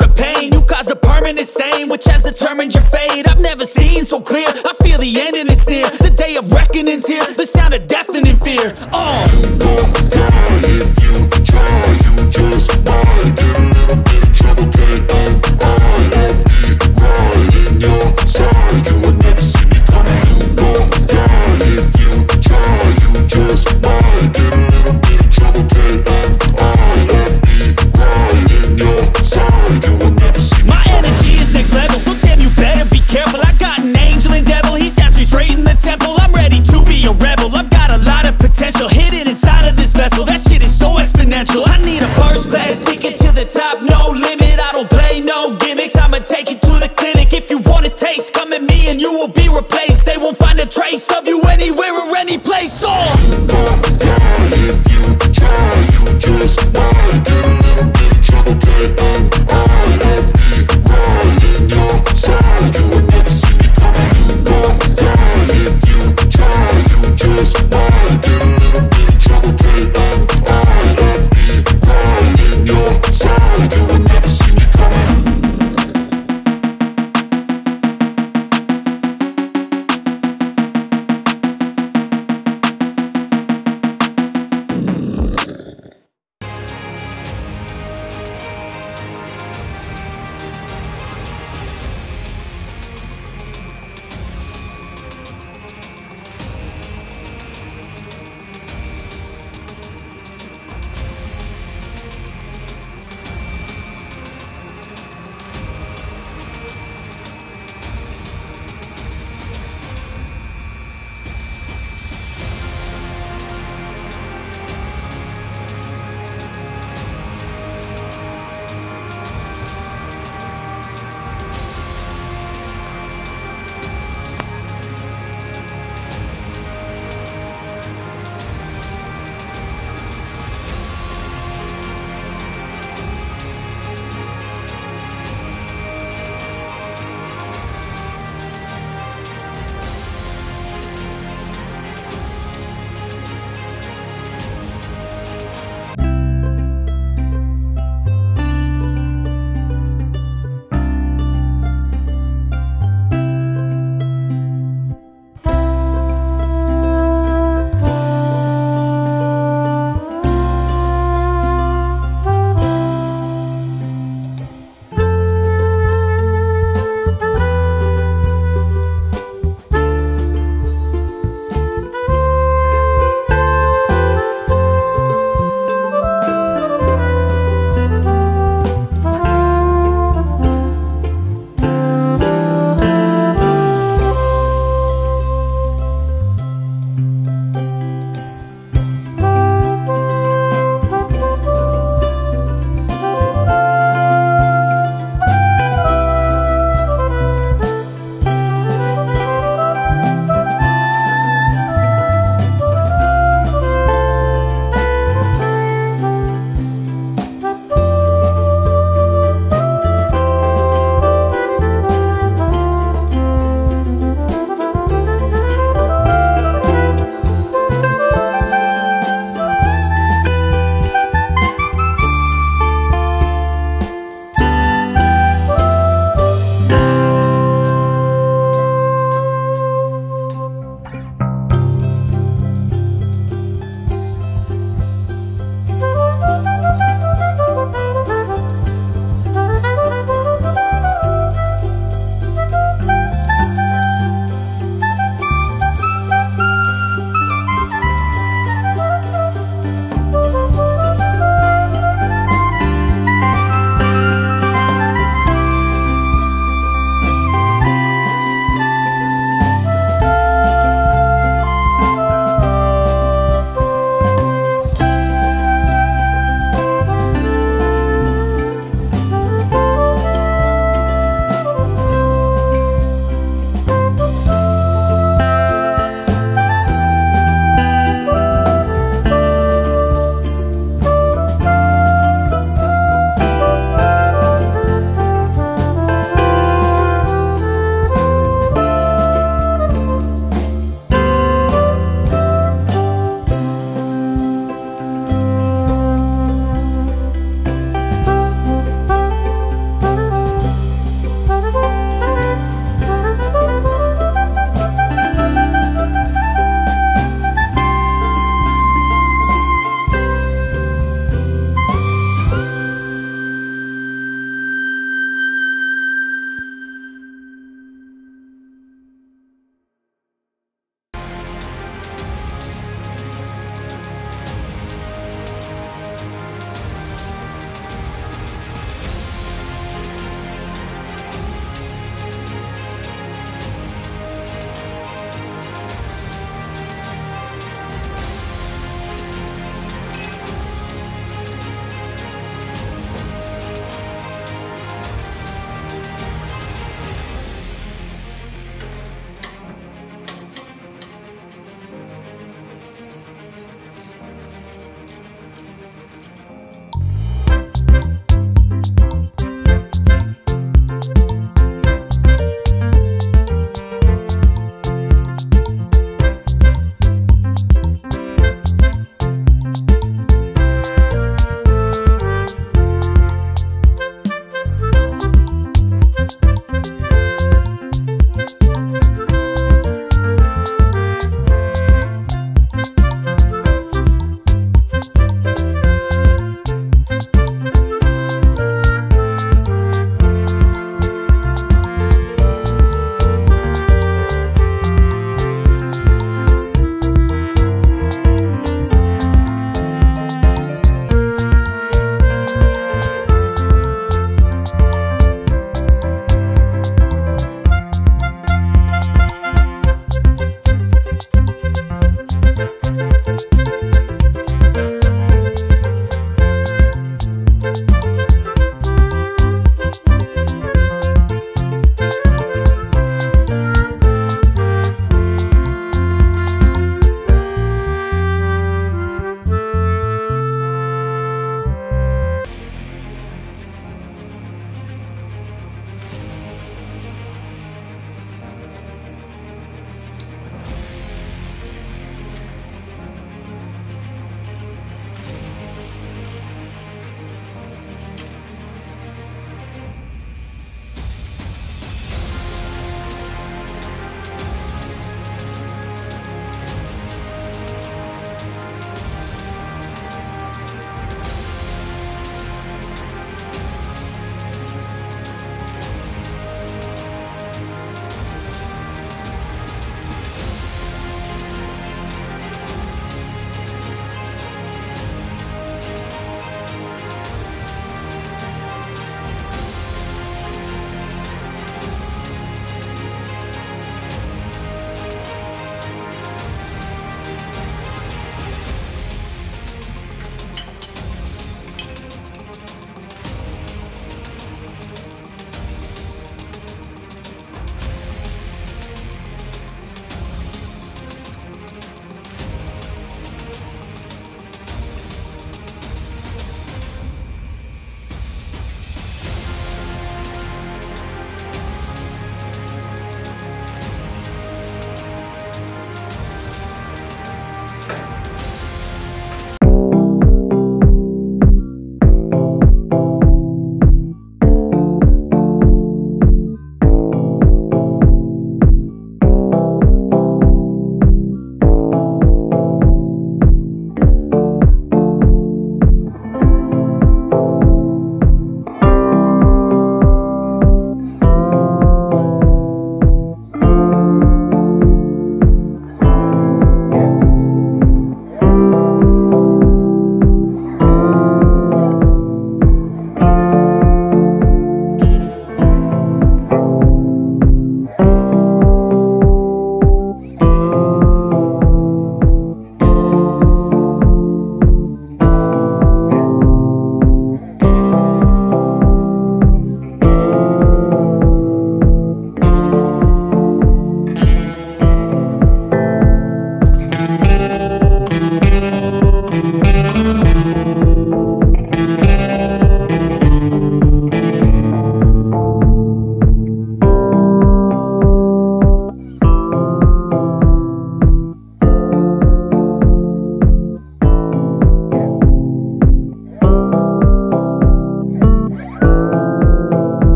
the pain. You caused a permanent stain, which has determined your fate. I've never seen so clear, I feel the end and it's near. The day of reckoning's here, the sound of deafening fear. You gon' die if you try, you just might get a little bit of trouble, K-N-I-F-E, right in your side. You would never see me coming. You gon' die if you try, you just might get a little bit of trouble, K-N-I-F-E, right in your side. You would never see me My energy is next level, so damn you better be careful. I got an angel and devil, he stabs me straight in the temple. I'm ready to be a rebel, I've got a lot of potential hidden inside of this vessel. That shit is so exponential. I need a first class ticket to the top, no limit. I don't play no gimmicks, I'ma take you to the clinic. If you want a taste, come at me and you will be replaced. They won't find a trace of you anywhere or any place.